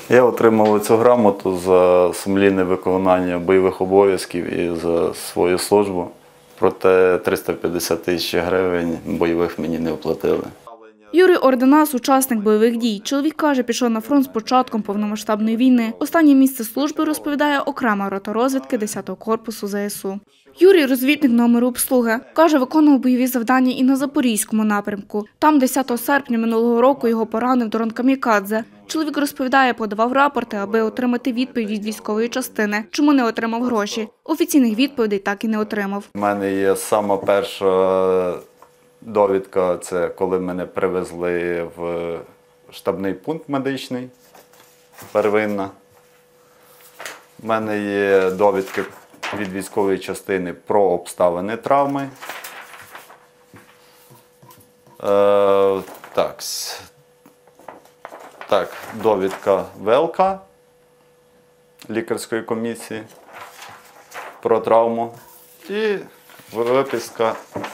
Я отримав цю грамоту за сумлінне виконання бойових обов'язків і за свою службу. Проте 350 тисяч гривень бойових мені не оплатили. Юрій Орденас – учасник бойових дій. Чоловік каже, пішов на фронт з початком повномасштабної війни. Останнє місце служби, розповідає, окрема рота розвідки 10-го корпусу ЗСУ. Юрій – розвідник номеру обслуги. Каже, виконував бойові завдання і на Запорізькому напрямку. Там 10 серпня минулого року його поранив дрон «Камікадзе». Чоловік розповідає, подавав рапорти, аби отримати відповідь від військової частини. Чому не отримав гроші? Офіційних відповідей так і не отримав. У мене є сама перша довідка, це коли мене привезли в штабний пункт медичний, первинна. У мене є довідки від військової частини про обставини травми. Довідка ВЛК, лікарської комісії про травму і виписка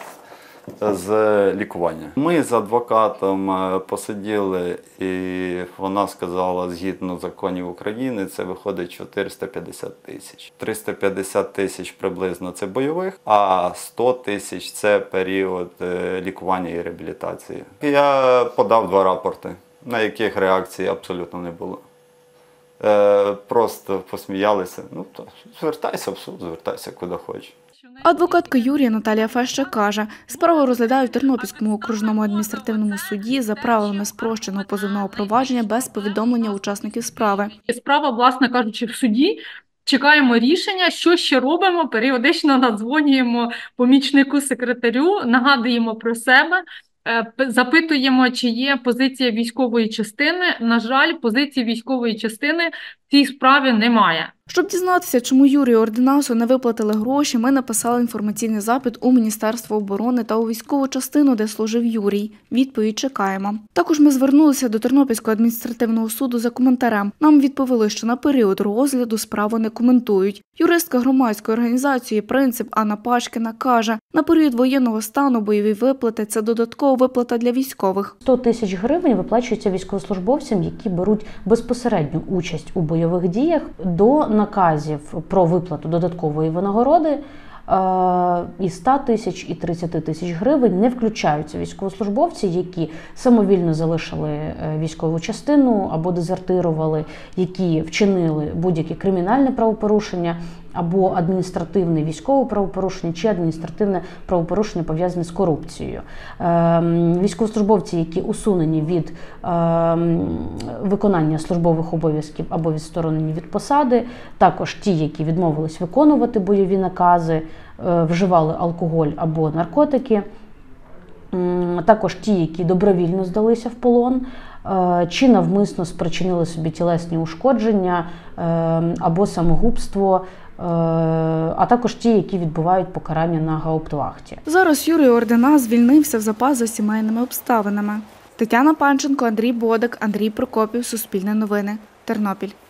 з лікування. Ми з адвокатом посиділи, і вона сказала, згідно законів України, це виходить 450 тисяч. 350 тисяч приблизно це бойових, а 100 тисяч це період лікування і реабілітації. Я подав 2 рапорти, на яких реакції абсолютно не було. Просто посміялися. Ну, то звертайся в суд, звертайся куди хочеш. Адвокатка Юрія Наталія Фещик каже, справу розглядають в Тернопільському окружному адміністративному суді за правилами спрощеного позовного провадження без повідомлення учасників справи. Справа, власне кажучи, в суді. Чекаємо рішення, що ще робимо, періодично надзвонюємо помічнику секретарю, нагадуємо про себе, запитуємо, чи є позиція військової частини. На жаль, позиції військової частини в цій справі немає. Щоб дізнатися, чому Юрію Орденасу не виплатили гроші, ми написали інформаційний запит у Міністерство оборони та у військову частину, де служив Юрій. Відповідь чекаємо. Також ми звернулися до Тернопільського адміністративного суду за коментарем. Нам відповіли, що на період розгляду справу не коментують. Юристка громадської організації «Принцип» Анна Пашкіна каже, на період воєнного стану бойові виплати – це додаткова виплата для військових. 100 тисяч гривень виплачуються військовослужбовцям, які беруть безпосередню участь у бойових діях. До наказів про виплату додаткової винагороди і 100 тисяч, і 30 тисяч гривень не включаються військовослужбовці, які самовільно залишили військову частину або дезертирували, які вчинили будь-яке кримінальне правопорушення або адміністративне військове правопорушення чи адміністративне правопорушення пов'язане з корупцією. Військовослужбовці, які усунені від виконання службових обов'язків або відсторонені від посади, також ті, які відмовились виконувати бойові накази, вживали алкоголь або наркотики, також ті, які добровільно здалися в полон, чи навмисно спричинили собі тілесні ушкодження або самогубство, а також ті, які відбувають покарання на гауптвахті. Зараз Юрій Орденас звільнився в запас за сімейними обставинами. Тетяна Панченко, Андрій Бодик, Андрій Прокопів, Суспільне новини, Тернопіль.